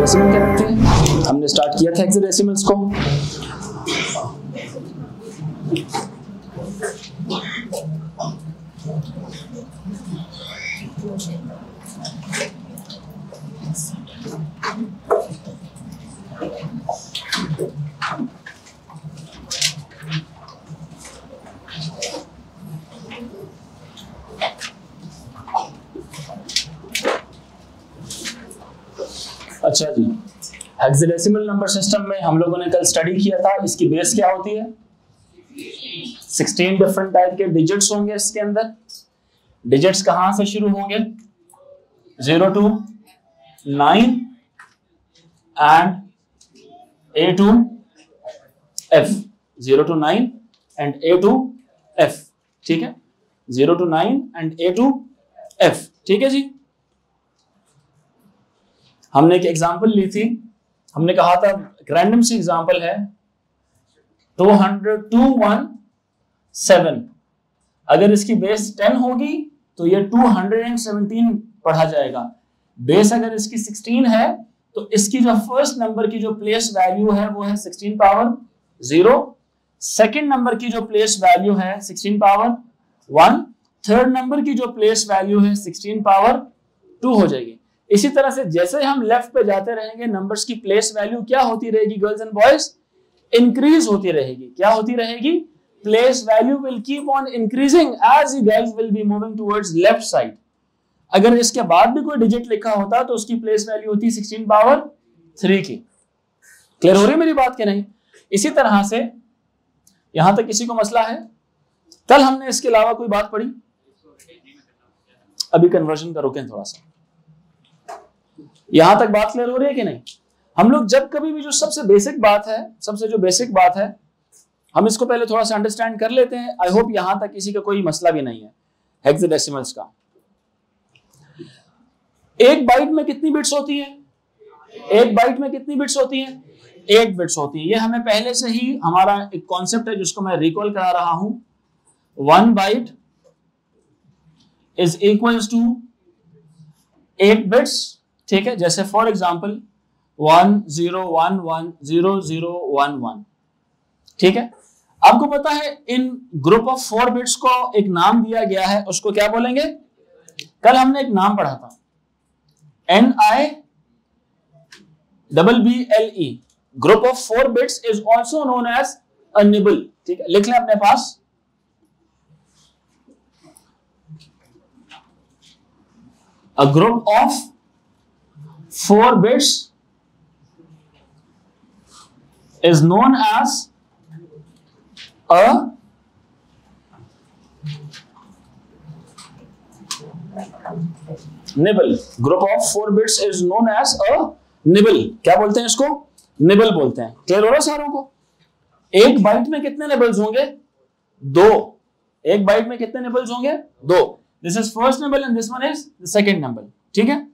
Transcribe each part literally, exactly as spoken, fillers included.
Hexadecimal कहते हैं। हमने स्टार्ट किया था हेक्साडेसिमल्स को। अच्छा जी, हेक्साडेसिमल नंबर सिस्टम में हम लोगों ने कल स्टडी किया था, इसकी बेस क्या होती है? सोलह डिफरेंट टाइप के डिजिट्स होंगे इसके अंदर। डिजिट्स कहां से शुरू होंगे? Zero to nine and A to F. Zero to nine and A to F, ठीक है? Zero to nine and A to F, ठीक है जी। हमने एक एग्जांपल ली थी, हमने कहा था रैंडम सी एग्जांपल है two hundred two one seven. अगर इसकी बेस टेन होगी तो ये टू हंड्रेड सेवनटीन पढ़ा जाएगा। बेस अगर इसकी सिक्सटीन है तो इसकी जो फर्स्ट नंबर की जो प्लेस वैल्यू है वो है sixteen power zero. Second number की जो प्लेस वैल्यू है sixteen power one. Third number की जो प्लेस वैल्यू है सिक्सटीन पावर टू हो जाएगी। इसी तरह से जैसे हम लेफ्ट पे जाते रहेंगे नंबर्स की प्लेस वैल्यू क्या होती रहेगी गर्ल्स एंड बॉयज? इंक्रीज होती रहेगी। क्या होती रहेगी? Place value will keep on increasing as you guys will be moving towards left side. अगर इसके बाद भी कोई डिजिट लिखा होता तो उसकी प्लेस वैल्यू होती सिक्सटीन पावर थ्री की। क्लियर हो रही है मेरी बात के नहीं? इसी तरह से यहां तक किसी को मसला है? कल हमने इसके अलावा कोई बात पढ़ी? अभी कन्वर्जन का रुकें थोड़ा सा। यहां तक बात क्लियर हो रही है कि नहीं? हम लोग जब कभी भी जो सबसे बेसिक बात है, सबसे जो बेसिक बात है, हम इसको पहले थोड़ा सा अंडरस्टैंड कर लेते हैं। आई होप यहां तक किसी का कोई मसला भी नहीं है हेक्साडेसिमल्स का। एक बाइट में कितनी बिट्स होती है? एक बाइट में कितनी बिट्स होती हैं? एट बिट्स होती है। ये हमें पहले से ही हमारा एक कॉन्सेप्ट है जिसको मैं रिकॉल करा रहा हूं। One byte is equals to eight bits, ठीक है? जैसे for example one zero one one zero zero one one, ठीक है? आपको पता है इन ग्रुप ऑफ फोर बिट्स को एक नाम दिया गया है, उसको क्या बोलेंगे? कल हमने एक नाम पढ़ा था, N I double B L E. Group of four bits is also known as a nibble, ठीक है? लिख लें अपने पास। A group of four bits is known as a nibble. Group of four bits is known as a nibble. क्या बोलते हैं इसको? निबल बोलते हैं। क्लियर हो रहा है सारों को? एक बाइट में कितने निबल्स होंगे? दो। एक बाइट में कितने निबल्स होंगे? दो। This is first nibble and this one is the second nibble, ठीक है?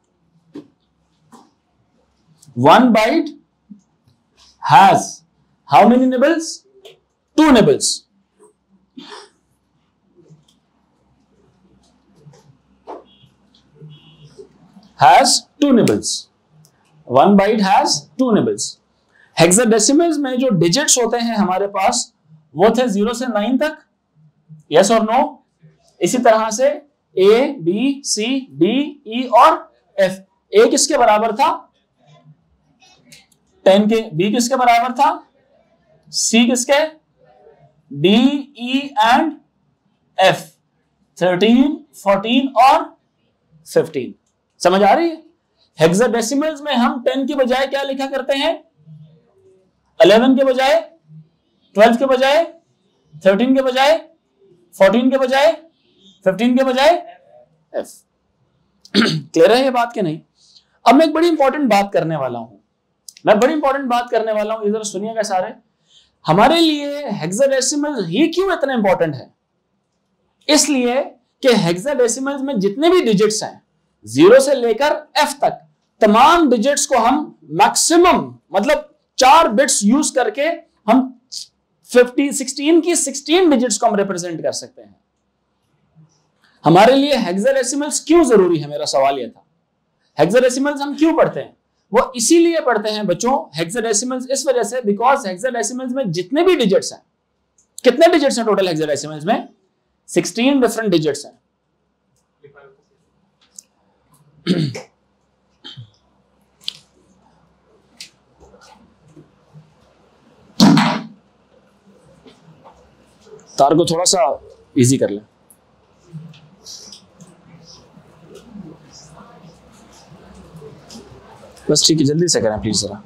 One byte has how many nibbles? Two nibbles. Has two nibbles. One byte has two nibbles. Hexadecimals में जो digits होते हैं हमारे पास वो थे जीरो से नाइन तक, yes or no? इसी तरह से A, B, C, D, E और F। A किसके बराबर था? टेन के। बी किसके बराबर था? सी किसके? D, E and F. Thirteen, fourteen और फिफ्टीन। समझ आ रही है? हेक्साडेसिमल्स में हम टेन के बजाय क्या लिखा करते हैं? इलेवन के बजाय, ट्वेल्व के बजाय, थर्टीन के बजाय, फोर्टीन के बजाय, फिफ्टीन के बजाय एफ। क्लियर है ये बात के नहीं? अब मैं एक बड़ी इंपॉर्टेंट बात करने वाला हूं। मैं बड़ी इंपॉर्टेंट बात करने वाला हूं, इधर सुनिएगा सारे। हमारे लिए हेक्साडेसिमल ही क्यों इतना इंपॉर्टेंट है? इसलिए कि हेक्साडेसिमल्स में जितने भी डिजिट्स हैं जीरो से लेकर एफ तक, तमाम डिजिट्स को हम मैक्सिमम मतलब चार बिट्स यूज करके हम फिफ्टी सिक्सटीन की सिक्सटीन डिजिट्स को हम रिप्रेजेंट कर सकते हैं। हमारे लिए हेक्साडेसिमल्स क्यों जरूरी है? मेरा सवाल यह था। हेक्साडेसिमल्स हम क्यों पढ़ते हैं? वो इसीलिए पढ़ते हैं बच्चों हेक्साडेसिमल्स इस वजह से, बिकॉज हेक्साडेसिमल्स में जितने भी डिजिट्स हैं, कितने डिजिट्स हैं टोटल हेक्साडेसिमल्स में? सिक्सटीन डिफरेंट डिजिट्स हैं। तार को थोड़ा सा इजी कर लें। बस ठीक है, जल्दी से करें प्लीज जरा।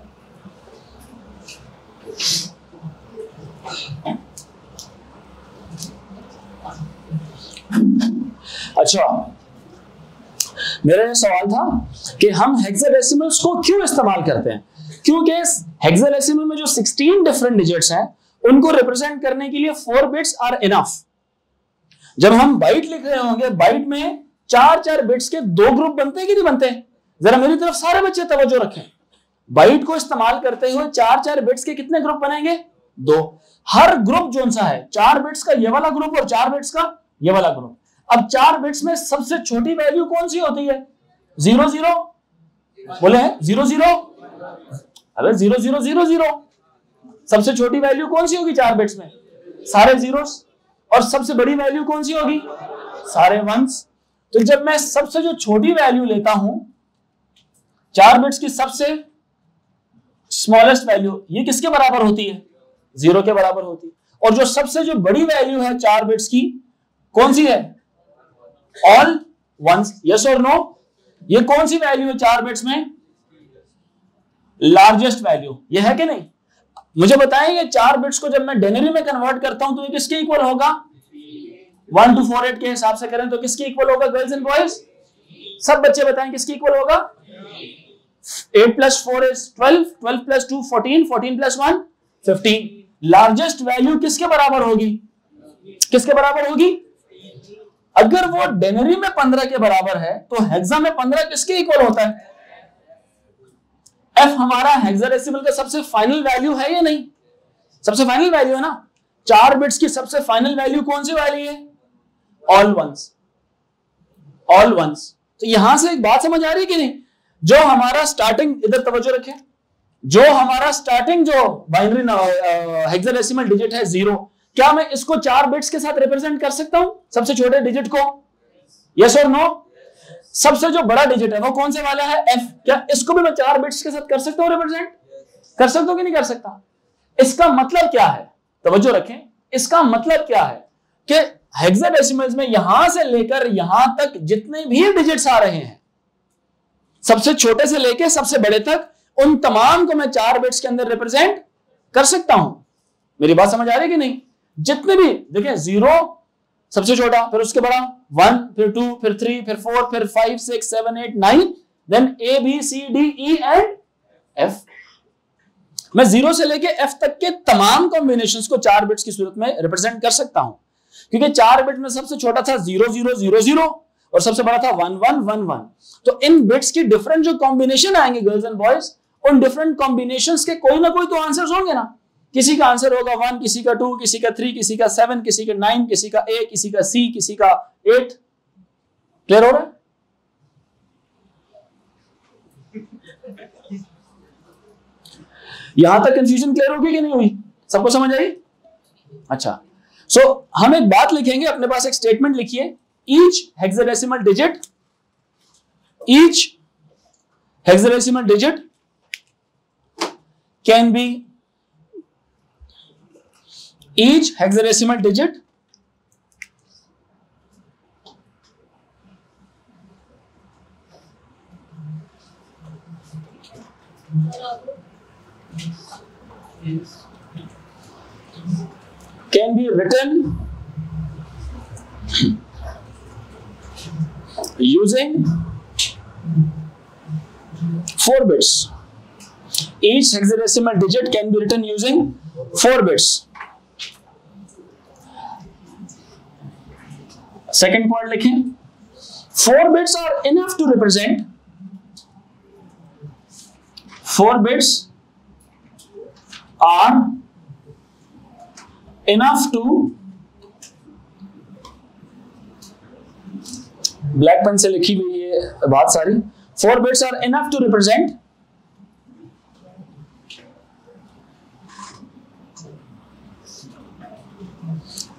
अच्छा, मेरा ये सवाल था कि हम हेक्साडेसिमल्स को क्यों इस्तेमाल करते हैं? क्योंकि हेक्साडेसिमल में जो सिक्सटीन डिफरेंट डिजिट्स हैं उनको रिप्रेजेंट करने के लिए फोर बिट्स आर इनफ। जब हम बाइट लिख रहे होंगे, बाइट में चार चार बिट्स के दो ग्रुप बनते हैं कि नहीं बनते? जरा मेरी तरफ सारे बच्चे तवज्जो रखें। बाइट को इस्तेमाल करते हुए चार चार बिट्स के कितने ग्रुप बनेंगे? दो। हर ग्रुप जोन सा है, चार बिट्स का ये वाला ग्रुप और चार बिट्स का ये वाला ग्रुप। अब चार बिट्स में सबसे छोटी वैल्यू कौन सी होती है? जीरो जीरो बोले हैं, जीरो जीरो। अबे जीरो जीरो जीरो जीरो, सबसे छोटी वैल्यू कौन सी होगी चार बिट्स में? सारे जीरोस। और सबसे बड़ी वैल्यू कौन सी होगी? सारे वंस। तो जब मैं सबसे जो छोटी वैल्यू लेता हूं, चार बिट्स की सबसे स्मॉलेस्ट वैल्यू, ये किसके बराबर होती है? जीरो के बराबर होती है। और जो सबसे जो बड़ी वैल्यू है चार बिट्स की, कौन सी है? All ones. यस और नो? ये कौन सी वैल्यू है चार बिट्स में? Largest value. ये है कि नहीं? मुझे बताएंगे चार बिट्स को जब मैं डेनरी में कन्वर्ट करता हूं तो ये किसके इक्वल होगा? वन टू फोर एट के हिसाब से करें तो किसके इक्वल होगा गर्ल्स एंड बॉयज? सब बच्चे बताएं किसके इक्वल होगा? Eight plus four is twelve, twelve plus two fourteen, fourteen plus one fifteen. Largest value किसके बराबर होगी? किसके बराबर होगी? अगर वो डेनरी में पंद्रह के बराबर है तो हेक्सा में पंद्रह किसके इक्वल होता है? एफ हमारा हेक्साडेसिमल का सबसे फाइनल वैल्यू है या नहीं? सबसे फाइनल वैल्यू है ना। चार बिट्स की सबसे फाइनल वैल्यू कौन सी वाली है? All ones. All ones. तो यहां से एक बात समझ आ रही है कि नहीं? जो हमारा स्टार्टिंग, इधर तवज्जो रखें, जो हमारा स्टार्टिंग जो बाइनरी हेक्साडेसिमल डिजिट है जीरो, क्या मैं इसको चार बिट्स के साथ रिप्रेजेंट कर सकता हूं? सबसे छोटे डिजिट को? यस और नो? सबसे जो बड़ा डिजिट है वो कौन से वाला है? एफ। क्या इसको भी मैं चार बिट्स के साथ कर सकता हूं रिप्रेजेंट? कर सकता हूं कि नहीं कर सकता? इसका मतलब क्या है? तवज्जो रखें, इसका मतलब क्या है कि हेक्साडेसिमल्स में यहां से लेकर यहां तक जितने भी डिजिट्स आ रहे हैं, सबसे छोटे से लेकर सबसे बड़े तक, उन तमाम को मैं चार बिट्स के अंदर रिप्रेजेंट कर सकता हूं। मेरी बात समझ आ रही है कि नहीं? जितने भी देखें, जीरो सबसे छोटा, फिर उसके बड़ा वन, फिर टू, फिर थ्री, फिर फोर, फिर five, six, seven, eight, nine, then A B C D E and F. मैं जीरो से लेके एफ तक के तमाम कॉम्बिनेशंस को चार बिट्स की सूरत में रिप्रेजेंट कर सकता हूं, क्योंकि चार बिट में सबसे छोटा था जीरो जीरो जीरो जीरो और सबसे बड़ा था वन वन वन वन। तो इन बिट्स की डिफरेंट जो कॉम्बिनेशन आएंगे गर्ल्स एंड बॉयज, उन डिफरेंट कॉम्बिनेशंस के कोई ना कोई तो आंसर्स होंगे ना। किसी का आंसर होगा वन, किसी का टू, किसी का थ्री, किसी का सेवन, किसी का नाइन, किसी का ए, किसी का सी, किसी का एट। क्लियर हो रहा है? यहां तक कंफ्यूजन क्लियर होगी कि नहीं हुई? सबको समझ आई? अच्छा, सो so, हम एक बात लिखेंगे, अपने पास एक स्टेटमेंट लिखिए। Each hexadecimal digit, each hexadecimal digit can be each hexadecimal digit can be written using four bits. Each hexadecimal digit can be written using four bits. Second point लिखें, four bits are enough to represent, four bits are enough to, black pen से लिखी हुई ये बात सारी, four bits are enough to represent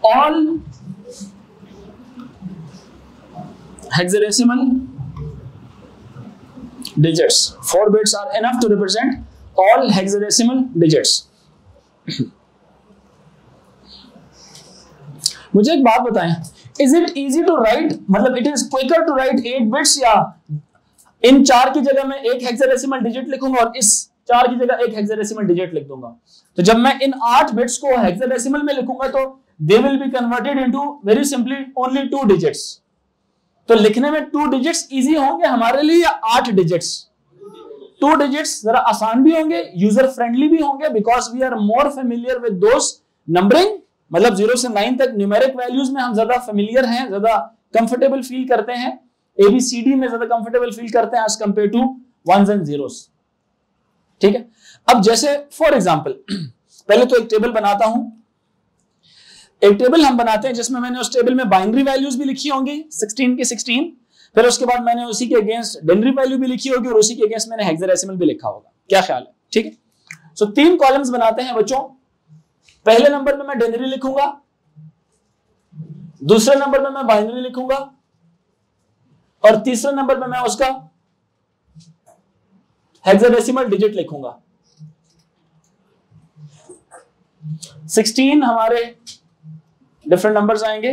all hexadecimal digits. Four bits are enough to represent all hexadecimal digits. मुझे एक बात बताएं, is it easy to write, मतलब it is quicker to write eight bits या इन चार की जगह मैं एक हेक्साडेसिमल डिजिट लिखूंगा और इस चार की जगह एक हेक्साडेसिमल डिजिट लिख दूंगा? तो जब मैं इन आठ बिट्स को हेक्साडेसिमल में लिखूंगा तो they will be converted into very simply only two digits. तो लिखने में टू डिजिट्स इजी होंगे हमारे लिए या आठ डिजिट्स? टू डिजिट्स जरा आसान भी होंगे, यूजर फ्रेंडली भी होंगे, because we are more familiar with those numbering, मतलब जीरो से नाइन तक न्यूमेरिक वैल्यूज में हम ज्यादा फेमिलियर हैं, ज्यादा कंफर्टेबल फील करते हैं, एबीसीडी में ज्यादा कंफर्टेबल फील करते हैं as compare to ones and zeros. ठीक है, अब जैसे फॉर एग्जांपल पहले तो एक टेबल बनाता हूं, एक टेबल हम बनाते हैं जिसमें मैंने उस टेबल में बाइनरी वैल्यूज भी लिखी होंगी सिक्सटीन की सिक्सटीन, फिर उसके बाद मैंने उसी के अगेंस्ट डेनरी वैल्यू भी लिखी होगी और उसी के अगेंस्ट मैंने हेक्साडेसिमल भी लिखा होगा। क्या ख्याल है? ठीक है, सो so, तीन कॉलम्स बनाते हैं बच्चों। पहले नंबर में मैं डेनरी लिखूंगा, दूसरे नंबर में मैं बाइनरी लिखूंगा और तीसरे नंबर में मैं उसका हेक्साडेसिमल डिजिट लिखूंगा। सिक्सटीन हमारे डिफरेंट नंबर्स आएंगे,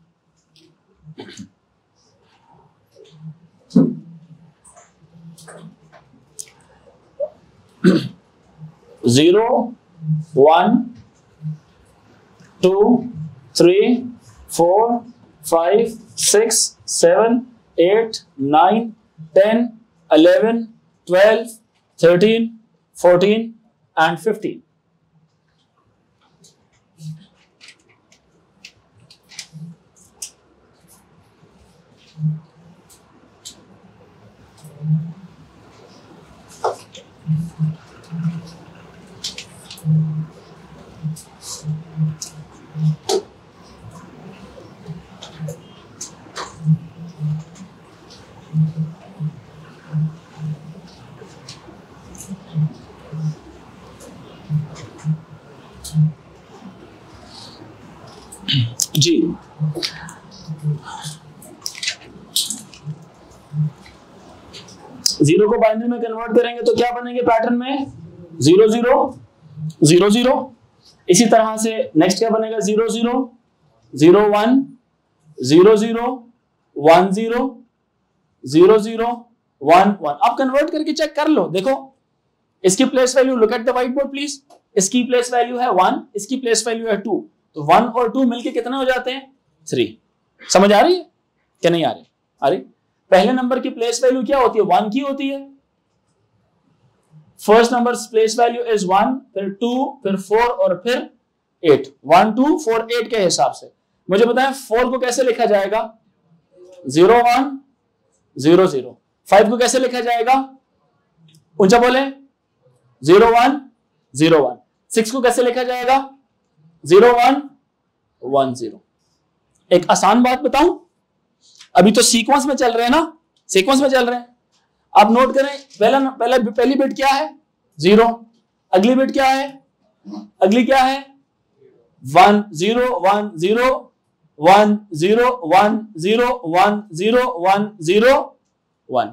zero, one, two, three, four, five, six, seven, eight, nine, ten, eleven, twelve, thirteen, fourteen and fifteen. जी जीरो को बाइनरी में कन्वर्ट करेंगे तो क्या बनेंगे पैटर्न में? Zero zero zero zero. इसी तरह से नेक्स्ट क्या बनेगा? Zero zero zero one zero zero one zero zero zero one one. आप कन्वर्ट करके चेक कर लो, देखो इसकी place value, look at the white board please. इसकी प्लेस वैल्यू है वन, इसकी प्लेस वैल्यू है टू, तो वन और टू मिलके कितने हो जाते हैं? थ्री। समझ आ रही है क्या नहीं आ रही? आ रही। पहले नंबर की प्लेस वैल्यू क्या होती है? वन की होती है। First number place value is one, फिर टू, फिर फोर और फिर eight. One two four eight के हिसाब से मुझे बताएं फोर को कैसे लिखा जाएगा? Zero one zero zero. Five को कैसे लिखा जाएगा? ऊंचा बोले, zero one zero one. Six को कैसे लिखा जाएगा? Zero one one zero. एक आसान बात बताऊं, अभी तो सीक्वेंस में चल रहे हैं ना, सीक्वेंस में चल रहे हैं। आप नोट करें, पहला पहला पहली बिट क्या है? जीरो। अगली बिट क्या है? अगली क्या है? One zero one zero one zero one zero one zero one zero one.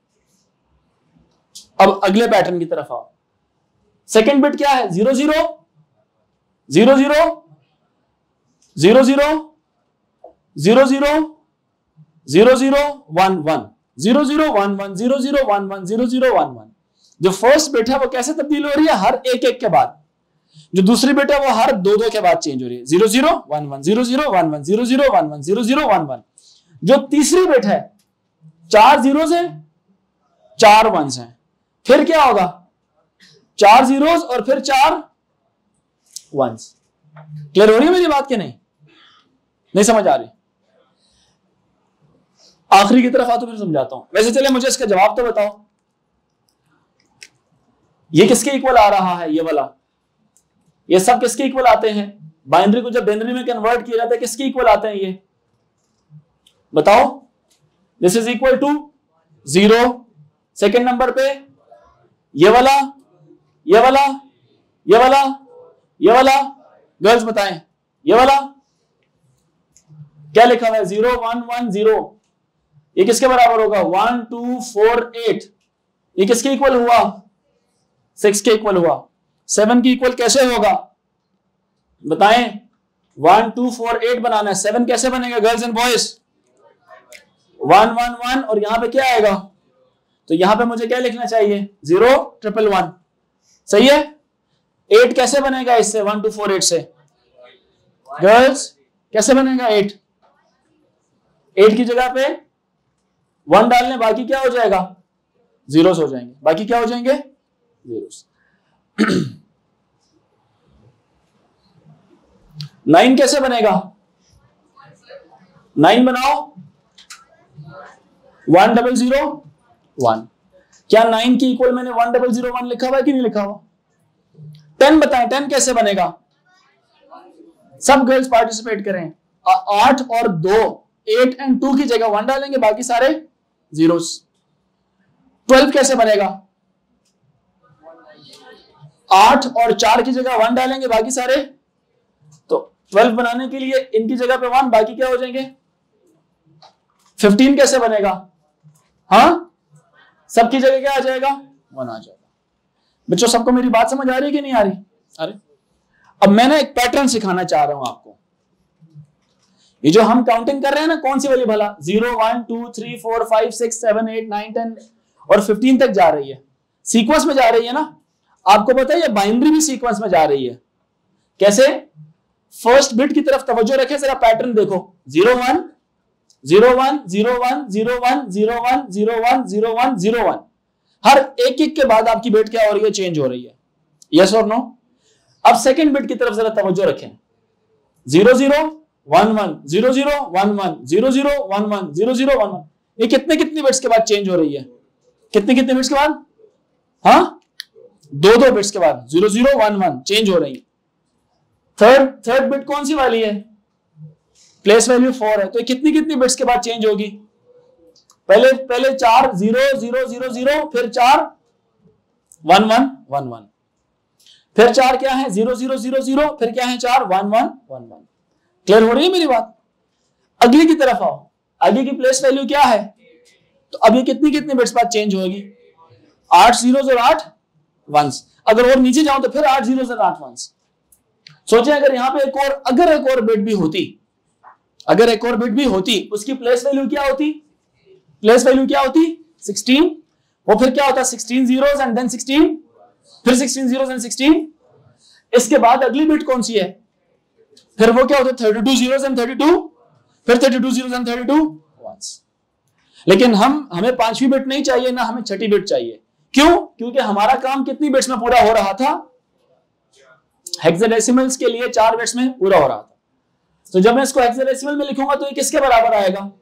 अब अगले पैटर्न की तरफ आओ। सेकेंड बिट क्या है? Zero zero zero zero zero zero zero zero zero zero one one zero zero one one zero zero one one zero zero one one. जो first bit है वो कैसे तब्दील हो रही है? हर एक एक के बाद। जो दूसरी बिट है वो हर दो दो के बाद चेंज हो रही है। Zero zero one one zero zero one one zero zero one one zero zero one one. जो तीसरी बिट है, चार जीरो से चार वंस हैं, फिर क्या होगा? चार जीरोस और फिर चार वंस। क्लियर हो रही है मेरी बात के नहीं? नहीं समझ आ रही? आखिरी की तरफ आ तो फिर समझाता हूं। वैसे चले मुझे इसका जवाब तो बताओ, ये किसके इक्वल आ रहा है? ये वाला, ये सब किसके इक्वल आते हैं? बाइनरी को जब डेनरी में कन्वर्ट किया जाता है किसके इक्वल आते हैं ये? बताओ। This is equal to zero. Second number पे ये वाला, ये वाला, ये वाला, ये वाला। गर्ल्स बताएं, ये वाला, क्या लिखा हुआ है, जीरो वन वन जीरो, ये किसके बराबर होगा, वन टू फोर एट, ये किसके इक्वल हुआ, सिक्स के इक्वल हुआ। सेवन की इक्वल कैसे होगा बताएं, वन टू फोर एट बनाना है, सेवन कैसे बनेगा girls and boys, one one one, और यहां पे क्या आएगा, तो यहां पे मुझे क्या लिखना चाहिए, जीरो ट्रिपल वन, सही है। एट कैसे बनेगा इससे, वन टू फोर एट से, गर्ल्स कैसे बनेगा एट, एट की जगह पे वन डालने, बाकी क्या हो जाएगा, जीरोस हो जाएंगे, बाकी क्या हो जाएंगे, जीरोस। नाइन कैसे बनेगा, नाइन बनाओ, वन डबल जीरो वन, क्या नाइन की इक्वल मैंने वन डबल जीरो वन लिखा हुआ है कि नहीं लिखा हुआ। टेन बताएं, टेन कैसे बनेगा, सब गर्ल्स पार्टिसिपेट करें, आठ और दो, एट एंड टू की जगह वन डालेंगे, बाकी सारे जीरोस। ट्वेल्व कैसे बनेगा, आठ और चार की जगह वन डालेंगे, बाकी सारे, तो ट्वेल्व बनाने के लिए इनकी जगह पे वन, बाकी क्या हो जाएंगे। फिफ्टीन कैसे बनेगा, हाँ सबकी जगह क्या आ जाएगा, वन आ जाएगा। बच्चों सबको मेरी बात समझ आ रही है कि नहीं आ रही, अरे अब मैं ना एक पैटर्न सिखाना चाह रहा हूं आपको। ये जो हम काउंटिंग कर रहे हैं ना, कौन सी वाली भला, zero one two three four five six seven eight nine ten और फिफ्टीन तक जा रही है, सीक्वेंस में जा रही है ना। आपको पता है ये बाइनरी भी सीक्वेंस में जा रही है, कैसे, फर्स्ट बिट की तरफ तवज्जो रखें, जरा पैटर्न देखो, zero one zero one zero one zero one zero one zero one zero one zero one, हर एक एक के बाद आपकी बिट क्या हो रही है, चेंज हो रही है, यस और नो। अब सेकंड बिट की तरफ जरा तवज्जो रखें, zero zero one one zero zero one one zero zero one one zero zero one one, ये कितने कितने बिट्स के बाद चेंज हो रही है, कितने कितने बिट्स के बाद, हाँ दो दो बिट्स के बाद, zero zero one one change हो रही है। थर्ड थर्ड बिट कौन सी वाली है, प्लेस वैल्यू फोर है, तो कितनी कितनी बिट्स के बाद चेंज होगी, पहले पहले चार जीरो जीरो जीरो जीरो, फिर चार वन वन वन वन, फिर चार क्या है, जीरो जीरो जीरो जीरो, फिर क्या है चार one one one one. Clear हो रही है मेरी बात। अगली की तरफ आओ, आगे की प्लेस वैल्यू क्या है, तो अब ये कितनी कितनी बिट्स बाद चेंज होगी, आठ जीरो और आठ वंस, अगर और नीचे जाऊं तो फिर आठ जीरो और आठ वंस। सोचें अगर यहां पे एक और, अगर एक और बिट भी होती, अगर एक और बिट भी होती, उसकी प्लेस वैल्यू क्या होती, प्लेस वैल्यू क्या होती सिक्सटीन, वो फिर क्या होता sixteen zeros and then sixteen, फिर सिक्सटीन जीरोस एंड सिक्सटीन, इसके बाद अगली बिट कौन सी है, फिर वो क्या होता है thirty two zeros and thirty two, फिर thirty two zeros and thirty two ones. लेकिन हम हमें पांचवी बिट नहीं चाहिए ना, हमें छठी बिट चाहिए, क्यों, क्योंकि हमारा काम कितनी बिट्स में पूरा हो रहा था, हेक्साडेसिमल्स के लिए चार बिट्स में पूरा हो रहा था। तो जब मैं इसको हेक्साडेसिमल में लिखूंगा तो ये किसके बराबर आएगा,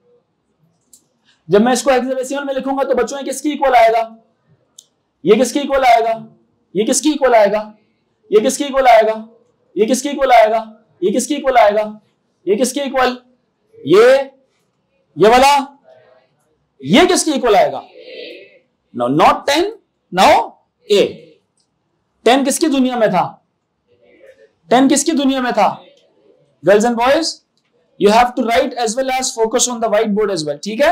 जब मैं इसको हेक्साडेसिमल में लिखूंगा तो बच्चों ये किसकी इक्वल आएगा, ये किसकी इक्वल आएगा, ये किसकी इक्वल आएगा, ये किसकी इक्वल आएगा, ये किसकी इक्वल आएगा, ये किसकी इक्वल आएगा, ये किसकी इक्वल, ये ये वाला, ये किसकी इक्वल आएगा, no not ten, now A. Ten किसकी दुनिया में था, टेन किसकी दुनिया में था, girls and boys, you have to write as well as focus on the white board as well, ठीक है।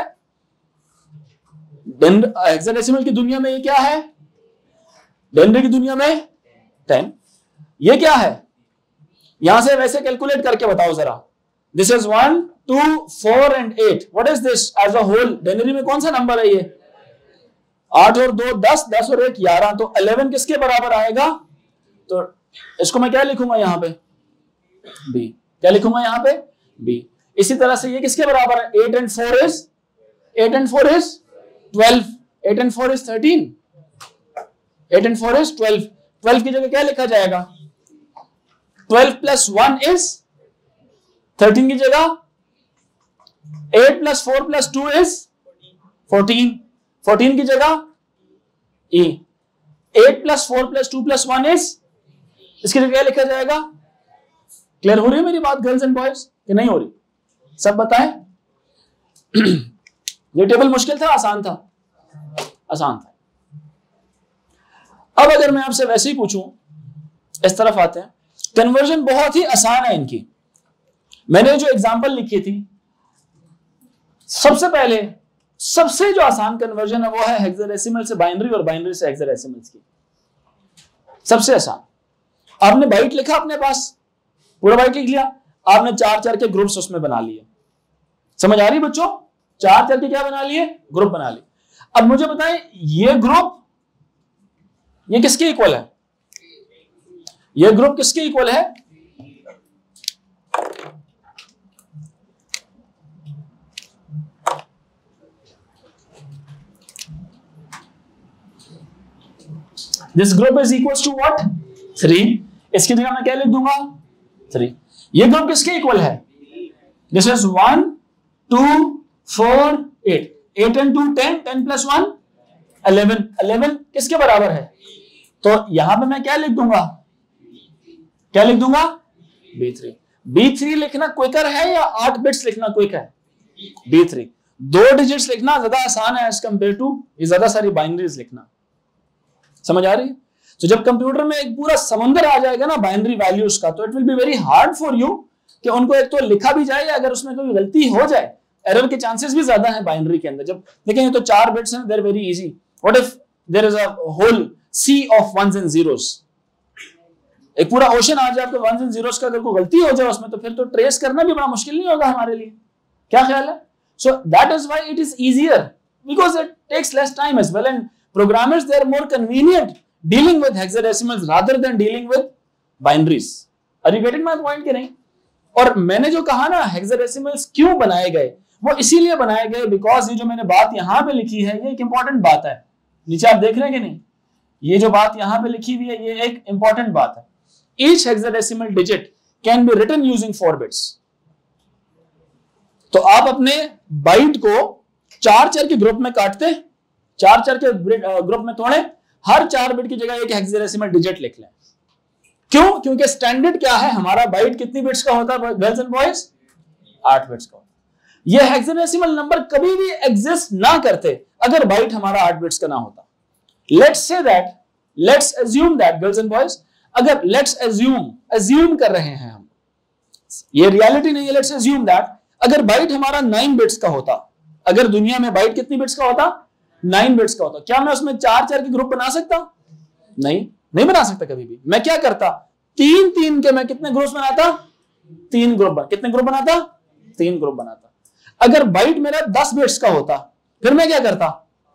हेक्साडेसिमल की दुनिया में ये क्या है, डेनरी की दुनिया में टेन, ये क्या है, यहां से वैसे कैलकुलेट करके बताओ जरा, this is one two four and eight, what is this as a whole, denary में कौन सा नंबर है ये, आठ और दो दस, दस और एक ग्यारह, तो इलेवन किसके बराबर आएगा, तो इसको मैं क्या लिखूंगा यहां पे, बी, क्या लिखूंगा यहां पे, बी। इसी तरह से ये किसके बराबर है, eight and four is, eight and four is twelve, eight and four is thirteen, eight and four is twelve, twelve की जगह क्या लिखा जाएगा, twelve plus one is thirteen की जगह, eight plus four plus two is fourteen, fourteen की जगह A, eight plus four plus two plus one is, इसकी जगह क्या लिखा जाएगा। क्लियर हो रही है मेरी बात गर्ल्स एंड बॉयज कि नहीं हो रही, सब बताएं। ये टेबल मुश्किल था, आसान था, आसान था। अब अगर मैं आपसे वैसे ही पूछूं, इस तरफ आते हैं, कन्वर्जन बहुत ही आसान है इनकी। मैंने जो एग्जांपल लिखी थी, सबसे पहले सबसे जो आसान कन्वर्जन है वो है हेक्साडेसिमल से बाइनरी और बाइनरी से हेक्साडेसिमल की, सबसे आसान। आपने बाइट लिखा अपने पास, पूरा बाइट लिख लिया, आपने चार चार के ग्रुप्स उसमें बना लिए। समझ आ रही बच्चों? चार चार के क्या बना लिए? ग्रुप बना लिए। अब मुझे बताएं ये ग्रुप ये किसके इक्वल है? ये ग्रुप किसके इक्वल है? This group is equals to what? Three. इसकी जगह मैं क्या लिख दूंगा? थ्री। ये ग्रुप किसके इक्वल है? This is one, two, four, eight. Eight and two ten, ten plus one eleven. Eleven किसके बराबर है? तो यहां पे मैं क्या लिख दूंगा? क्या लिख दूंगा? B three. बी थ्री लिखना क्विकर है या आठ बिट्स लिखना क्विक है? B three. दो डिजिट्स लिखना ज्यादा आसान है एज कंपेयर टू ये ज्यादा सारी बाइनरीज लिखना। समझ आ रही है? तो जब कंप्यूटर में एक पूरा समुंदर आ जाएगा ना बाइनरी वैल्यूज का, तो it will be very hard for you कि उनको एक तो लिखा भी जाए, अगर उसमें कोई गलती हो जाए, एरर के चांसेस भी ज्यादा हैं बाइनरी के अंदर। जब देखेंगे तो चार बिट्स हैं, they're very easy. What if there is a whole sea of ones and zeros, एक पूरा ओशन आ जाए आपके वंस एंड जीरोस का, अगर कोई गलती हो जाए उसमें, तो फिर तो ट्रेस करना भी बड़ा मुश्किल नहीं होगा हमारे लिए। क्या ख्याल है? So that is why it is easier because it takes less time as well, and programmers they are more convenient dealing with hexadecimals rather than dealing with binaries. Are you getting my point कि नहीं? और मैंने जो कहा ना hexadecimals क्यों बनाए गए, वो इसीलिए बनाए गए बिकॉज ये जो मैंने बात यहां पे लिखी है ये एक इंपॉर्टेंट बात है। नीचे आप देख रहे हैं कि नहीं? ये जो बात यहां पे लिखी हुई है ये एक इंपॉर्टेंट बात है। Each hexadecimal digit can be written using four bits. तो आप अपने बाइट को चार चार के ग्रुप में काटते, चार चार के ग्रुप में तोड़े, हर चार बिट की जगह एक हेक्साडेसिमल डिजिट लिख लें। क्यों? क्योंकि स्टैंडर्ड क्या है हमारा, बाइट कितनी बिट्स का होता है गर्ल्स एंड बॉयज? आठ बिट्स का होता है। ये हेक्साडेसिमल नंबर कभी भी एग्जिस्ट ना करते अगर बाइट हमारा आठ बिट्स का ना होता। Let's say that, let's assume that girls and boys, अगर लेट्स अज्यूम, अज्यूम कर रहे हैं हम, ये रियलिटी नहीं है, लेट्स अज्यूम दैट अगर बाइट हमारा नाइन बिट्स का होता, अगर दुनिया में बाइट कितनी बिट्स का होता? नाइन बिट्स का होता, क्या मैं उसमें चार चार के ग्रुप बना सकता? नहीं, नहीं बना सकता कभी भी। मैं क्या करता? तीन तीन के मैं कितने ग्रुप बनाता? तीन ग्रुप बना, कितने ग्रुप बनाता? तीन ग्रुप बनाता। अगर बाइट मेरा दस बिट्स का होता फिर मैं क्या करता?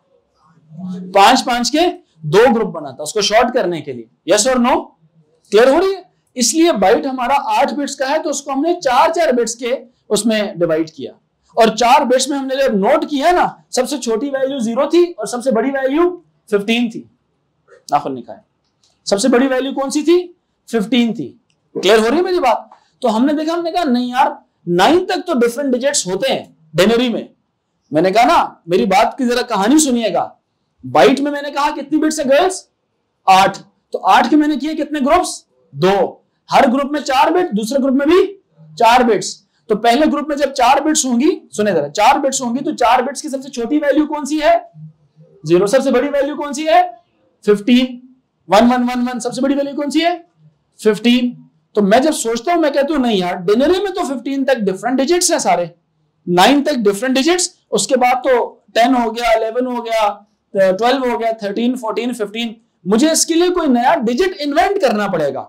पांच पांच के दो ग्रुप बनाता उसको शॉर्ट करने के लिए। यस और नो? क्लियर हो रही है? इसलिए बाइट हमारा आठ बिट्स का है तो उसको हमने चार चार बिट्स के उसमें डिवाइड किया, और चार बिट्स में हमने जब नोट किया ना, सबसे छोटी वैल्यू जीरो थी और सबसे बड़ी वैल्यू फिफ्टीन थी। नाखून निकाय, सबसे बड़ी वैल्यू कौन सी थी? फिफ्टीन थी। क्लियर हो रही है मेरी बात? तो हमने देखा, हमने कहा नहीं यार, नाइन तक तो डिफरेंट डिजिट्स होते हैं डेनरी में। मैंने कहा ना, मेरी बात की जरा कहानी सुनिएगा। बाइट में मैंने कहा कितनी बिट्स है गर्ल्स? आठ। तो आठ के मैंने किए कितने ग्रुप्स? दो। हर ग्रुप में चार बिट, दूसरे ग्रुप में भी चार बिट्स। तो पहले ग्रुप में जब चार बिट्स होंगी, सुने जरा, चार बिट्स होंगी तो चार बिट्स की सबसे छोटी वैल्यू कौन सी है? जीरो। सबसे बड़ी वैल्यू कौन सी है? Fifteen. One one one one सबसे बड़ी वैल्यू कौन सी है? फिफ्टीन। तो मैं जब सोचता हूं, मैं कहता हूं नहीं यार, डिनरी में तो फिफ्टीन तक डिफरेंट डिजिट्स हैं सारे, नाइन तक डिफरेंट डिजिट्स, उसके बाद तो टेन हो गया, इलेवन हो गया, ट्वेल्व हो गया, थर्टीन, फोर्टीन, फिफ्टीन। मुझे इसके लिए कोई नया डिजिट इन्वेंट करना पड़ेगा।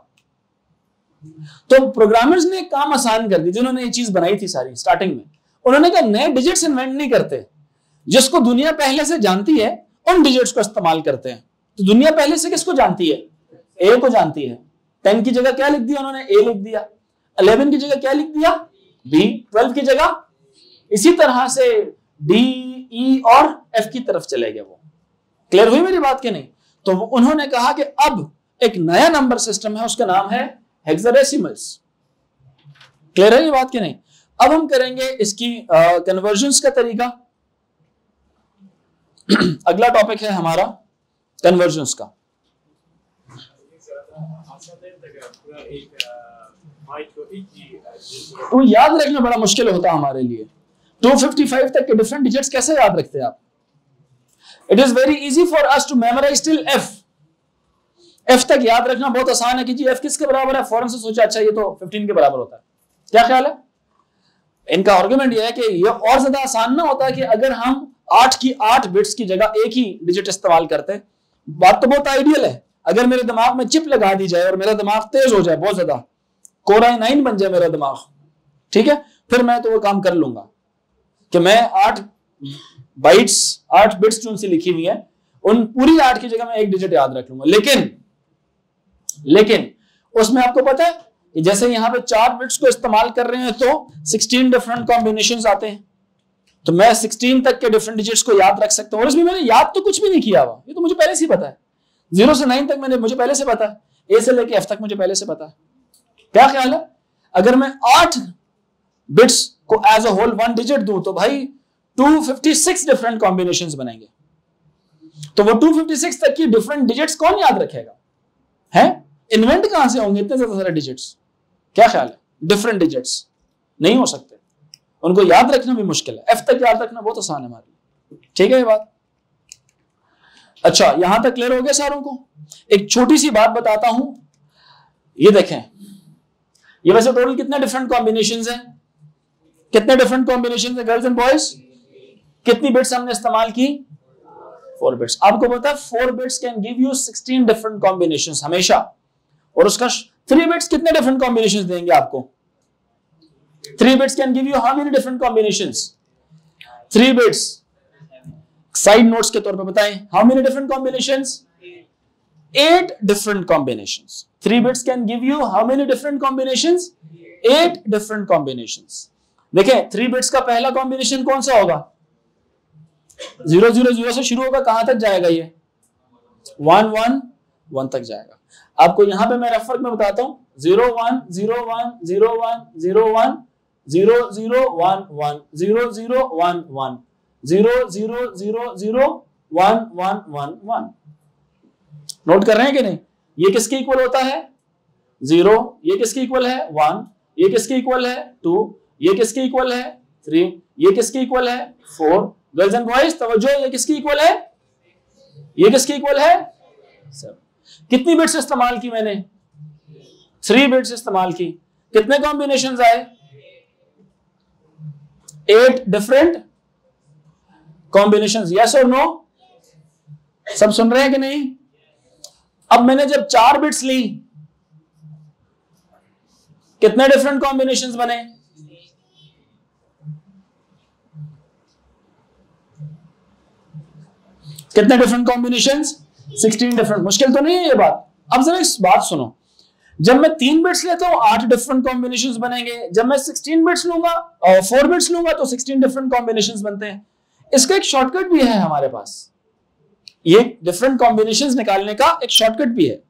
तो प्रोग्रामर्स ने काम आसान कर दी, जिन्होंने ये चीज बनाई थी सारी स्टार्टिंग में। उन्होंने कहा नए डिजिट्स इन्वेंट नहीं करते, जिसको दुनिया पहले से जानती है उन डिजिट्स को इस्तेमाल करते हैं। तो दुनिया पहले से किसको जानती है? ए को जानती है। टेन की जगह क्या लिख दिया उन्होंने? ए लिख दिया। इलेवन की जगह क्या लिख दिया? बी। ट्वेल्व की जगह इसी तरह से डी, ई और एफ की तरफ चले गए वो। क्लियर हुई मेरी बात के नहीं? तो उन्होंने कहा कि अब एक नया नंबर सिस्टम है, उसका नाम है हेक्साडेसिमल्स। क्लियर है ये बात की नहीं? अब हम करेंगे इसकी कन्वर्जन्स का तरीका। अगला टॉपिक है हमारा कन्वर्जन्स का। तो याद रखना बड़ा मुश्किल होता है हमारे लिए। टू फिफ्टी फाइव तक के डिफरेंट डिजिट्स कैसे याद रखते हैं आप? It is very easy for us to memorize till F. F तक याद रखना बहुत आसान है कि जी एफ किसके बराबर है। फौरन से सोचा अच्छा ये तो फिफ्टीन के बराबर होता है। क्या ख्याल है? इनका आर्गुमेंट यह है कि ये और ज्यादा आसान ना होता है कि अगर हम आठ की आठ बिट्स की जगह एक ही डिजिट इस्तेमाल करते। बात तो बहुत आइडियल है, अगर मेरे दिमाग में चिप लगा दी जाए और मेरा दिमाग तेज हो जाए बहुत ज्यादा, कोर आई नाइन बन जाए मेरा दिमाग, ठीक है, फिर मैं तो वो काम कर लूंगा कि मैं आठ बाइट्स आठ बिट्स जो उनसे लिखी हुई है उन पूरी आठ की जगह मैं एक डिजिट याद रख लूंगा। लेकिन लेकिन उसमें आपको पता है कि जैसे यहां पे चार बिट्स को इस्तेमाल कर रहे हैं तो सोलह डिफरेंट कॉम्बिनेशंस आते हैं, तो मैं सोलह तक के डिफरेंट डिजिट्स को याद रख सकता हूं। और इसमें मैंने याद तो कुछ भी नहीं किया हुआ, ये तो मुझे पहले से ही पता है। जीरो से नाइन तक मैंने मुझे पहले से पता है, ए से लेके एफ तक मुझे पहले से पता है। क्या ख्याल है अगर मैं आठ बिट्स को as a whole one digit दूं तो भाई दो सौ छप्पन डिफरेंट कॉम्बिनेशंस बनेंगे। तो वो दो सौ छप्पन तक की डिफरेंट डिजिट्स कौन याद रखेगा? है इन्वेंट कहां से होंगे इतने ज्यादा सारे डिजिट्स? क्या ख्याल है? डिफरेंट डिजिट्स नहीं हो सकते, उनको याद रखना भी मुश्किल है। एफ तक याद रखना बहुत आसान है हमारे लिए, ठीक है ये बात। अच्छा यहां तक क्लियर हो गया सारों को? एक छोटी सी बात बताता हूं, ये देखें, ये वैसे टोटल कितने डिफरेंट कॉम्बिनेशंस हैं? कितने डिफरेंट कॉम्बिनेशंस हैं गर्ल्स एंड बॉयज? कितनी बिट्स हमने इस्तेमाल की? Four bits. आपको पता है four bits can give you sixteen different combinations हमेशा, और उसका थ्री बिट्स कितने डिफरेंट कॉम्बिनेशंस देंगे आपको? Three bits can give you how many different combinations? Three bits side notes के तौर पे बताएं, how many different combinations? Eight different combinations. Three bits can give you how many different combinations? Eight different combinations. देखें three bits का पहला combination कौन सा होगा? जीरो जीरो जीरो से शुरू होगा, कहां तक जाएगा ये? वन वन वन तक जाएगा। आपको यहां पे मैं रफ में बताता हूं, zero one zero one zero one zero one zero zero one one zero zero one one zero zero zero zero one one one one. Note कर रहे हैं कि नहीं? ये किसके इक्वल होता है? जीरो। ये किसके इक्वल है? वन। ये किसके इक्वल है? टू। ये किसके इक्वल है? थ्री। ये किसके इक्वल है? फोर। गर्ल्स एंड बॉयज तवज्जो, ये किसकी इक्वल है? ये किसकी इक्वल है? सेवन। कितनी बिट्स इस्तेमाल की मैंने? थ्री बिट्स इस्तेमाल की। कितने कॉम्बिनेशंस आए? Eight different combinations. यस और नो? सब सुन रहे हैं कि नहीं? अब मैंने जब चार बिट्स ली, कितने डिफरेंट कॉम्बिनेशंस बने? कितने डिफरेंट कॉम्बिनेशंस? Sixteen different. मुश्किल तो नहीं है ये बात। अब जरा इस बात सुनो, जब मैं तीन बिट्स लेता हूं आठ डिफरेंट कॉम्बिनेशंस बनेंगे, जब मैं सिक्सटीन बिट्स लूंगा और फोर बिट्स लूंगा तो सिक्सटीन डिफरेंट कॉम्बिनेशंस बनते हैं। इसका एक शॉर्टकट भी है हमारे पास, ये डिफरेंट कॉम्बिनेशंस निकालने का एक शॉर्टकट भी है।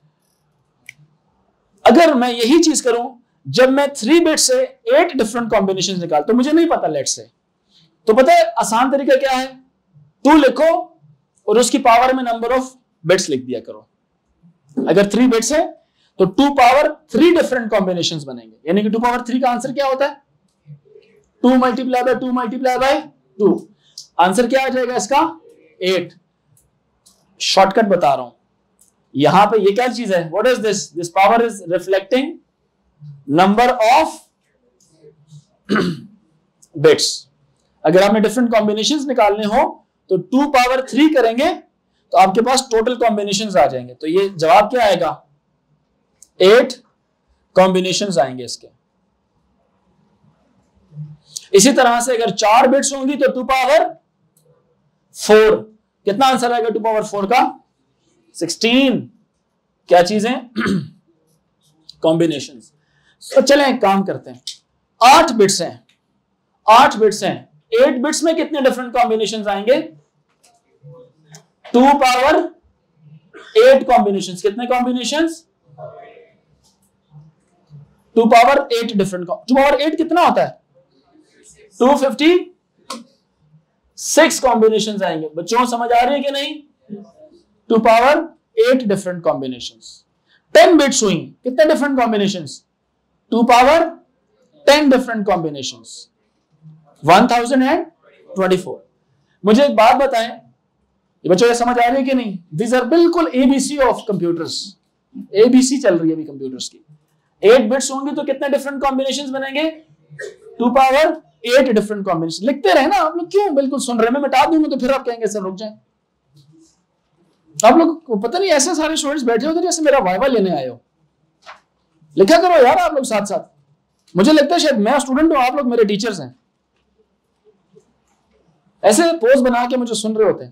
अगर मैं यही चीज करूं, जब मैं थ्री बिट से एट डिफरेंट कॉम्बिनेशंस निकाल, तो मुझे नहीं पता लेट से, तो पता है आसान तरीका क्या है? टू लिखो और उसकी पावर में नंबर ऑफ बिट्स लिख दिया करो। अगर थ्री बिट्स है तो two power three different combinations बनेंगे, यानी कि टू पावर थ्री का आंसर क्या होता है? Two multiply by two multiply by two. Answer क्या आ जाएगा इसका? एट। शॉर्टकट बता रहा हूं, यहां पे ये क्या चीज है? What is this? This power is reflecting number of bits. अगर आपने डिफरेंट कॉम्बिनेशंस निकालने हो तो टू पावर थ्री करेंगे तो आपके पास टोटल कॉम्बिनेशंस आ जाएंगे। तो ये जवाब क्या आएगा? एट कॉम्बिनेशंस आएंगे इसके। इसी तरह से अगर चार बिट्स होंगी तो टू पावर फोर, कितना आंसर आएगा टू पावर फोर का? सिक्सटीन। क्या चीजें? कॉम्बिनेशंस। तो चलें एक काम करते हैं, आठ बिट्स हैं, आठ बिट्स हैं, एट बिट्स में कितने डिफरेंट कॉम्बिनेशंस आएंगे? Two power eight combinations. कितने combinations? Two power eight different. Two power eight कितना होता है? टू फिफ्टी सिक्स कॉम्बिनेशंस आएंगे। बच्चों समझ आ रही है कि नहीं? Two power eight different combinations. Ten bits हुई, कितने different combinations? Two power ten different combinations. One thousand and twenty four. मुझे एक बात बताएं, ये बच्चों ये समझ आ रही है कि नहीं? दीज आर बिल्कुल एबीसी ऑफ कंप्यूटर्स। एबीसी चल रही है अभी कंप्यूटर्स की। एट बिट्स होंगी तो कितने डिफरेंट कॉम्बिनेशंस बनेंगे? Two power eight different combination. लिखते रहे ना आप लोग, क्यों बिल्कुल सुन रहे, मैं मिटा दूंगा तो फिर आप कहेंगे सर रुक जाए। आप लोग को पता नहीं ऐसे सारे स्टूडेंट्स बैठे होते जैसे मेरा वाइवा लेने आए हो। लिखा करो यार आप लोग साथ साथ। मुझे लगता है शायद मैं स्टूडेंट हूं, आप लोग मेरे टीचर्स हैं। ऐसे पोज बना के मुझे सुन रहे होते हैं।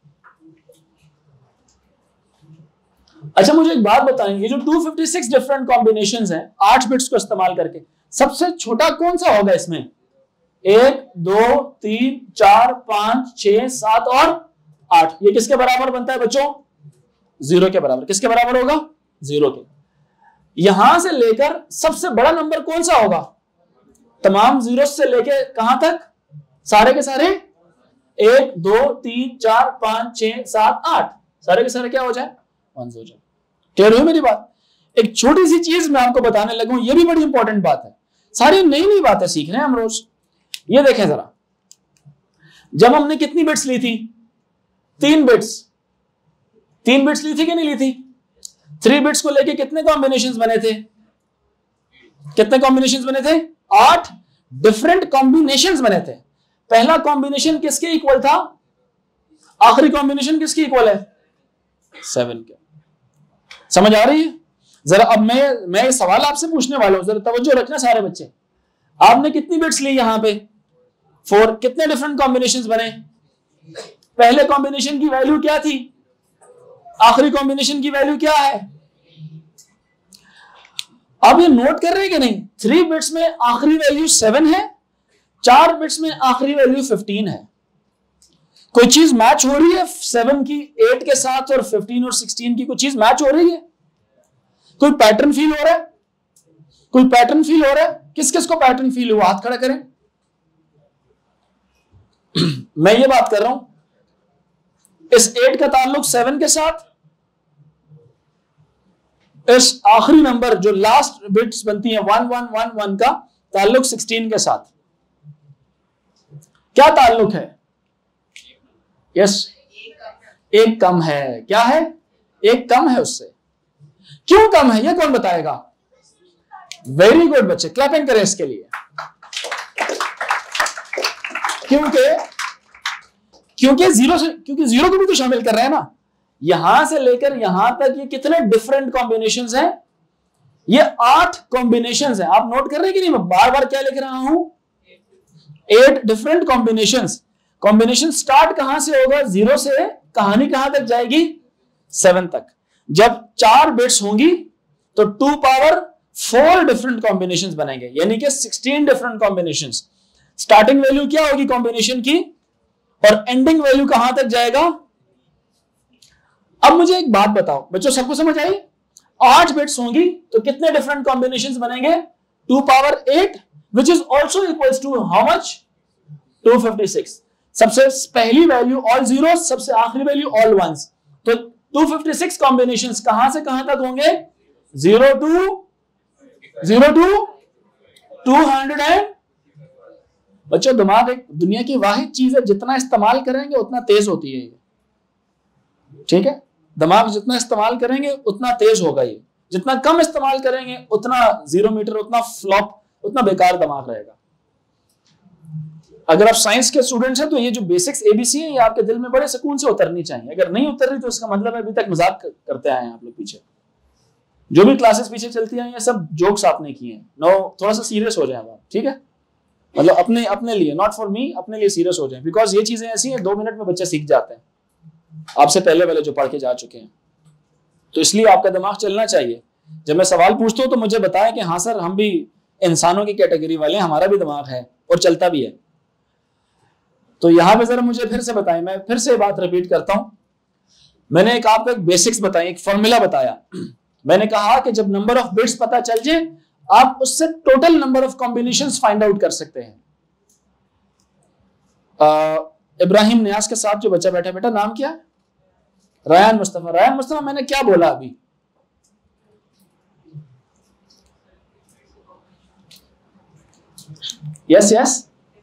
अच्छा मुझे एक बात बताएंगे, जो two fifty six different combinations हैं आठ बिट्स को इस्तेमाल करके, सबसे छोटा कौन सा होगा इसमें? एक, दो, तीन, चार, पांच, छह, सात और आठ। ये किसके बराबर बनता है बच्चों? जीरो के बराबर। किसके बराबर होगा? जीरो के। यहां से लेकर सबसे बड़ा नंबर कौन सा होगा? तमाम जीरो से लेकर कहां तक? सारे के सारे एक, दो, तीन, चार, पांच, छह, सात, आठ, सारे के सारे क्या हो जाए? वन हो जाए। क्लियर हुई मेरी बात? एक छोटी सी चीज मैं आपको बताने लगूं, ये भी बड़ी इंपॉर्टेंट बात है। सारी नई नई बातें सीख रहे हैं हम रोज। ये देखें जरा, जब हमने कितनी बिट्स ली थी? तीन बिट्स। तीन बिट्स ली थी कि नहीं ली थी? थ्री बिट्स को लेके कितने कॉम्बिनेशंस बने थे? कितने कॉम्बिनेशंस बने थे? आठ डिफरेंट कॉम्बिनेशंस बने थे। पहला कॉम्बिनेशन किसके इक्वल था? आखिरी कॉम्बिनेशन किसके इक्वल है? सेवन के। समझ आ रही है? जरा अब मैं मैं सवाल आपसे पूछने वाला हूं, जरा तवज्जो रखना सारे बच्चे। आपने कितनी बिट्स ली यहां पे? फोर। कितने डिफरेंट कॉम्बिनेशंस बने? पहले कॉम्बिनेशन की वैल्यू क्या थी? आखिरी कॉम्बिनेशन की वैल्यू क्या है? अब ये नोट कर रहे हैं कि नहीं? थ्री बिट्स में आखिरी वैल्यू सेवन है, चार बिट्स में आखिरी वैल्यू फिफ्टीन है। कोई चीज मैच हो रही है सेवन की एट के साथ और फिफ्टीन और सिक्सटीन की? कोई चीज मैच हो रही है? कोई पैटर्न फील हो रहा है? कोई पैटर्न फील हो रहा है? किस किस को पैटर्न फील हुआ? हाथ खड़ा करें। मैं ये बात कर रहा हूं, इस एट का ताल्लुक सेवन के साथ, इस आखिरी नंबर जो लास्ट बिट्स बनती है वन वन वन वन का ताल्लुक सिक्सटीन के साथ। क्या ताल्लुक है? यस, एक कम है। क्या है? एक कम है उससे। क्यों कम है ये कौन बताएगा? वेरी गुड बच्चे, क्लैपिंग करें इसके लिए। क्योंकि क्योंकि जीरो से क्योंकि जीरो को भी तो शामिल कर रहे हैं ना। यहां से लेकर यहां तक ये कितने डिफरेंट कॉम्बिनेशंस हैं? ये आठ कॉम्बिनेशंस हैं। आप नोट कर रहे हैं कि नहीं? मैं बार बार क्या लिख रहा हूं? Eight different combinations. Combination start कहां से होगा? जीरो से। कहानी कहां तक जाएगी? सेवन तक। जब चार बिट्स होंगी तो two power four different combinations बनेंगे, यानी कि sixteen different combinations. Starting value क्या होगी कॉम्बिनेशन की, और एंडिंग वैल्यू कहां तक जाएगा? अब मुझे एक बात बताओ बच्चों, सबको समझ आई? आठ बिट्स होंगी तो कितने डिफरेंट कॉम्बिनेशंस बनेंगे? Two power eight, which is also equals to how much? Two fifty six. सबसे पहली वैल्यू ऑल जीरो, सबसे आखिरी वैल्यू ऑल वंस। तो टू फिफ्टी सिक्स कॉम्बिनेशंस कहां से कहां तक होंगे? Zero to zero to two hundred and. बच्चों दिमाग एक दुनिया की वाहिद चीज है, जितना इस्तेमाल करेंगे उतना तेज होती है ये। ठीक है? दिमाग जितना इस्तेमाल करेंगे उतना तेज होगा ये, जितना कम इस्तेमाल करेंगे उतना जीरो मीटर, उतना फ्लॉप, उतना बेकार दिमाग रहेगा। अगर आप साइंस के स्टूडेंट्स हैं तो ये जो बेसिक्स एबीसी है ये आपके दिल में बड़े सुकून से उतरनी चाहिए। अगर नहीं उतर रही तो इसका मतलब है अभी तक मजाक करते आए हैं आप लोग पीछे। जो भी क्लासेस पीछे चलती हैं ये सब जोक्स आपने किए हैं। नो, थोड़ा सा सीरियस हो जाए आप, ठीक है? मतलब अपने अपने लिए, नॉट फॉर मी, अपने लिए सीरियस हो जाए। बिकॉज ये चीजें ऐसी हैं दो मिनट में बच्चे सीख जाते हैं, आपसे पहले वाले जो पढ़ के जा चुके हैं। तो इसलिए आपका दिमाग चलना चाहिए। जब मैं सवाल पूछता हूं तो मुझे बताएं कि हाँ सर हम भी इंसानों की कैटेगरी वाले हैं, हमारा भी दिमाग है और चलता भी है। तो यहां पे जरा मुझे फिर से बताएं, मैं फिर से बात रिपीट करता हूं। मैंने एक आपको एक बेसिक्स बताई, एक फॉर्मूला बताया। मैंने कहा कि जब नंबर ऑफ बिट्स पता चल जाए आप उससे total number of combinations find out कर सकते हैं। आ, इब्राहिम नियाज के साथ जो बच्चा बैठा, बेटा नाम क्या है? रायन मुस्तफा। रायन मुस्तफा, मैंने क्या बोला अभी? Yes yes,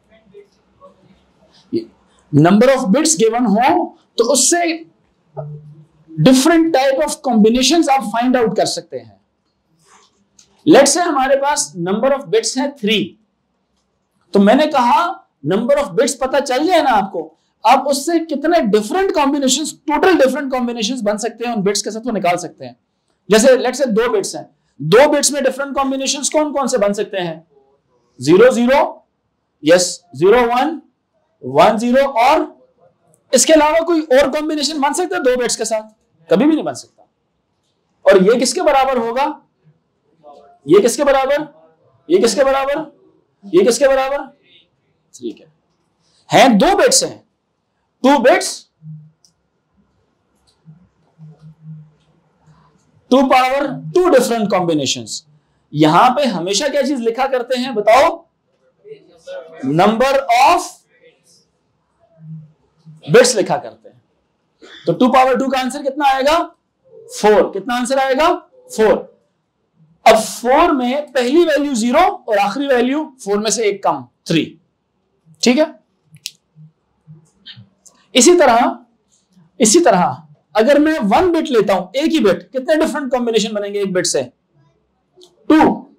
number of bits given हो तो उससे डिफरेंट टाइप ऑफ कॉम्बिनेशंस आप फाइंड आउट कर सकते हैं। लेट्स से हमारे पास नंबर ऑफ बिट्स है थ्री, तो मैंने कहा नंबर ऑफ बिट्स पता चल जाए ना आपको, आप उससे कितने different combinations, total different combinations बन सकते हैं उन बिट्स के साथ, वो निकाल सकते हैं। जैसे लेट्स से दो बिट्स हैं, दो बिट्स में डिफरेंट कॉम्बिनेशंस कौन कौन से बन सकते हैं? Zero zero, yes, zero one, one zero, और इसके अलावा कोई और कॉम्बिनेशन बन सकता है दो बिट्स के साथ? कभी भी नहीं बन सकता। और ये किसके बराबर होगा? ये किसके बराबर? ये किसके बराबर? ये किसके बराबर? ठीक है, हैं दो बिट्स हैं, two bits, two power two different combinations. यहां पे हमेशा क्या चीज लिखा करते हैं बताओ? नंबर ऑफ बिट्स लिखा करते हैं। तो टू पावर टू का आंसर कितना आएगा? फोर। कितना आंसर आएगा? फोर। अब फोर में पहली वैल्यू जीरो और आखिरी वैल्यू फोर में से एक कम, थ्री। ठीक है, इसी तरह इसी तरह अगर मैं वन बिट लेता हूं, एक ही बिट, कितने डिफरेंट कॉम्बिनेशन बनेंगे एक बिट से? टू,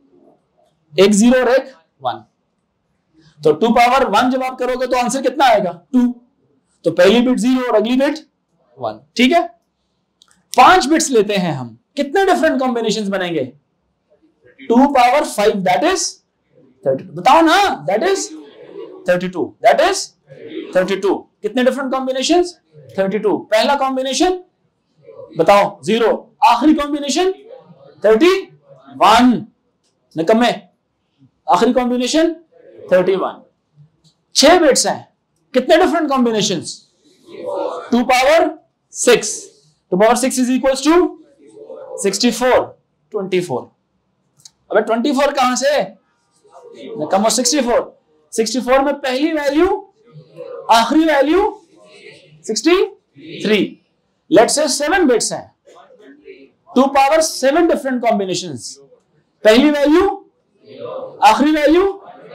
एक जीरो और एक वन। तो टू पावर वन जब आप करोगे तो आंसर कितना आएगा? टू। तो पहली बिट जीरो और अगली बिट वन। ठीक है, पांच बिट्स लेते हैं हम, कितने डिफरेंट कॉम्बिनेशंस बनेंगे? Two power five, that is thirty two. बताओ ना, that is thirty two, that is thirty two. कितने डिफरेंट कॉम्बिनेशंस? Thirty two. पहला कॉम्बिनेशन बताओ जीरो, आखिरी कॉम्बिनेशन थर्टी वन, निकम्मे, आखिरी कॉम्बिनेशन थर्टी वन। छह बिट्स हैं, कितने different combinations? Two power six, two power six is equals to sixty four, twenty four. अबे ट्वेंटी फोर कहां से? निकम्मो, सिक्सटी फोर। सिक्सटी फोर में पहली वैल्यू, आखिरी value sixty three. Let's say seven bits हैं, two power seven different combinations, पहली value, आखिरी वैल्यू,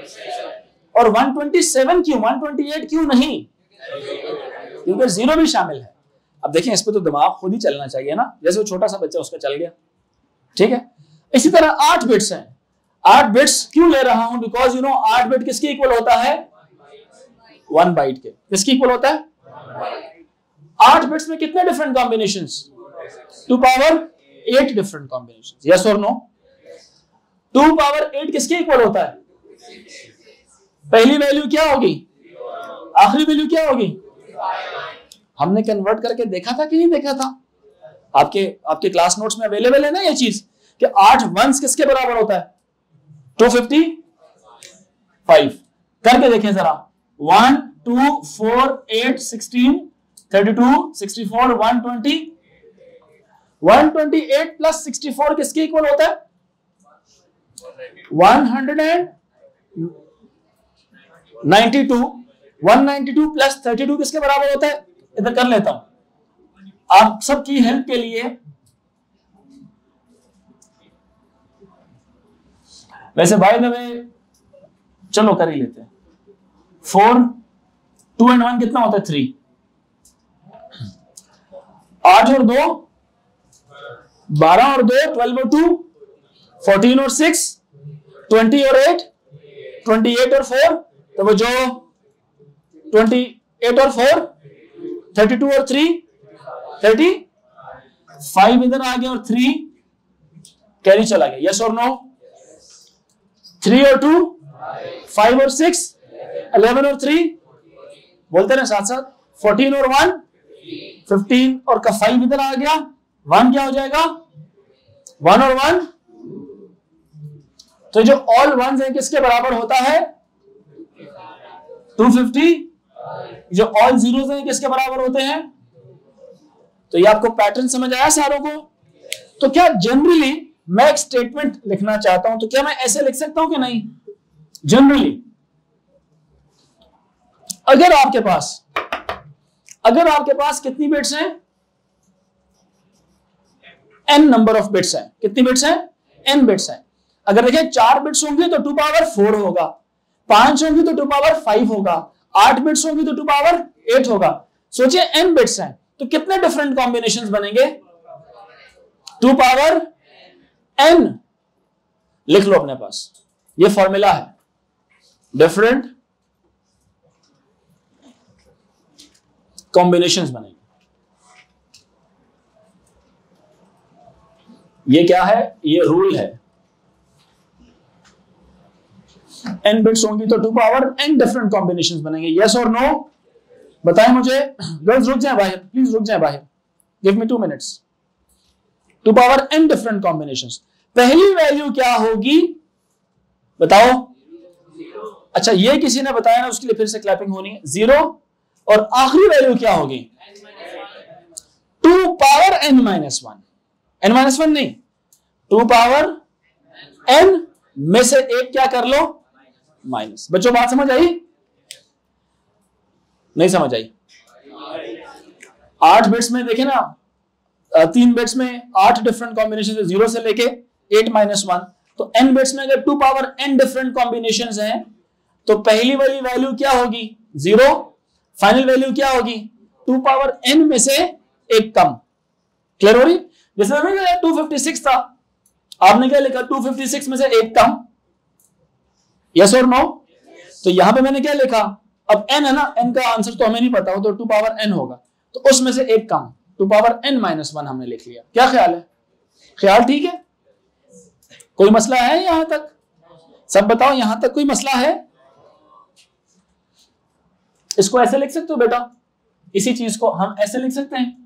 और वन ट्वेंटी सेवन क्यों, वन ट्वेंटी एट क्यों नहीं? क्योंकि जीरो भी शामिल है। अब देखें, इस पे तो दिमाग खुद ही चलना चाहिए ना, जैसे वो छोटा सा बच्चा उसका चल गया। ठीक है, इसी तरह आठ बिट्स हैं, आठ बिट्स क्यों ले रहा हूं? बिकॉज यू नो आठ बिट किसके इक्वल होता है? वन बाइट के। किसके इक्वल होता है? आठ बिट्स में कितने different combinations? Two power eight different combinations. Yes और नो? टू पावर एट किसके इक्वल होता है? पहली वैल्यू क्या होगी? आखिरी वैल्यू क्या होगी? हमने कन्वर्ट करके देखा था कि नहीं देखा था? आपके आपके क्लास नोट्स में अवेलेबल है ना ये चीज कि आठ वंस किसके बराबर होता है? Two fifty five. करके देखें जरा, one two four eight sixteen thirty two sixty four one twenty. One twenty eight plus sixty four किसके इक्वल होता है? One hundred ninety two. One ninety two plus thirty two किसके बराबर होता है? इधर कर लेता हूं आप सबकी हेल्प के लिए। वैसे बाय द वे चलो कर ही लेते हैं। फोर, टू एंड वन कितना होता है? थ्री। आठ और दो बारह, और दो ट्वेल्व और टू फोर्टीन, और सिक्स ट्वेंटी, और एट ट्वेंटी एट, और फोर तो वो जो ट्वेंटी एट और फोर थर्टी टू, और थ्री थर्टी फाइव। इधर आ गया और थ्री कैरी चला गया। यस और नो? थ्री और टू फाइव, और सिक्स इलेवन, और थ्री बोलते ना साथ साथ, फोर्टीन और वन फिफ्टीन, और का फाइव इधर आ गया। वन क्या हो जाएगा? वन और वन, तो जो ऑल वन है किसके बराबर होता है? Two fifty. जो ऑल जीरोस हैं किसके बराबर होते हैं? तो ये आपको पैटर्न समझ आया सारों को? तो क्या जनरली मैं एक स्टेटमेंट लिखना चाहता हूं तो क्या मैं ऐसे लिख सकता हूं कि नहीं? जनरली अगर आपके पास अगर आपके पास कितनी बिट्स हैं? एन नंबर ऑफ बिट्स हैं। कितनी बिट्स हैं? एन बिट्स हैं। अगर देखें चार बिट्स होंगे तो टू पावर फोर होगा, पांच होंगी तो टू पावर फाइव होगा, आठ बिट्स होंगी तो टू पावर एट होगा। सोचिए एन बिट्स हैं तो कितने डिफरेंट कॉम्बिनेशंस बनेंगे? Two power n. लिख लो अपने पास, ये फॉर्मूला है। डिफरेंट कॉम्बिनेशंस बनेंगे। ये क्या है? ये रूल है। n बिट्स होंगी तो two power n different combinations बनेंगे। यस और नो? बताएं मुझे। गर्ल्स रुक जाएं बाहर, प्लीज रुक जाएं बाहर, give me two minutes. Two power n different combinations. पहली वैल्यू क्या होगी बताओ? अच्छा, ये किसी ने बताया ना, उसके लिए फिर से क्लैपिंग होनी है। जीरो। और आखिरी वैल्यू क्या होगी? Two power n minus one. n minus one नहीं, टू पावर n में से एक क्या कर लो? माइनस। बच्चों बात समझ आई? नहीं समझ आई? आठ बिट्स में देखे ना, तीन बिट्स में आठ डिफरेंट कॉम्बिनेशन है, जीरो से लेके एट माइनस वन। तो n बिट्स में अगर two power n different combinations हैं तो पहली वाली वैल्यू क्या होगी? जीरो। फाइनल वैल्यू क्या होगी? टू पावर n में से एक कम। क्लियर हो रही? जैसे मैंने टू फिफ्टी सिक्स था, आपने क्या लिखा? टू फिफ्टी सिक्स में से एक कम। यस और नो? तो यहां पे मैंने क्या लिखा? अब n है ना, n का आंसर तो हमें नहीं पता हो, तो टू पावर n होगा, तो उसमें से एक कम, two power n minus one हमने लिख लिया। क्या ख्याल है? ख्याल ठीक है? कोई मसला है यहां तक? सब बताओ, यहां तक कोई मसला है? इसको ऐसे लिख सकते हो बेटा, इसी चीज को हम ऐसे लिख सकते हैं।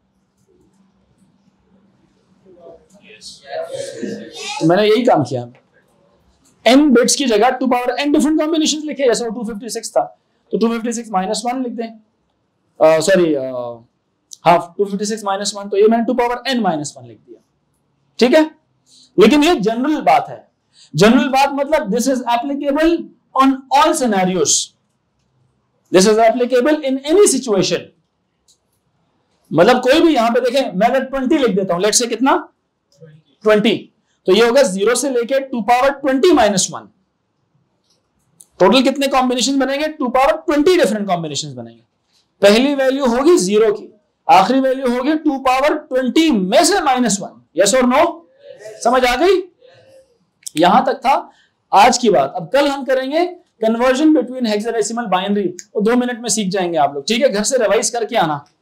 तो मैंने यही काम किया, n बिट्स की जगह two power n different combinations लिखे। जैसे टू फिफ्टी सिक्स था तो two fifty six minus one लिख दें, sorry half two fifty six minus one, तो ये मैंने two power n minus one लिख दिया। ठीक है? लेकिन ये जनरल बात है। जनरल बात मतलब this is applicable on all scenarios, this is applicable in any situation. मतलब कोई भी, यहां पे देखें, मैं अगर ट्वेंटी लिख देता हूं, लेट्स से कितना? ट्वेंटी, तो ये होगा जीरो से लेके two power twenty minus one. Total कितने कॉम्बिनेशन बनेंगे? Two power twenty different combination बनेंगे। पहली वैल्यू होगी जीरो की, आखिरी वैल्यू होगी टू पावर ट्वेंटी में से माइनस वन। यस और नो? समझ आ गई? यहां तक था आज की बात। अब कल हम करेंगे कन्वर्जन बिटवीन हेक्साडेसिमल बाइनरी, और दो मिनट में सीख जाएंगे आप लोग। ठीक है? घर से रिवाइज करके आना।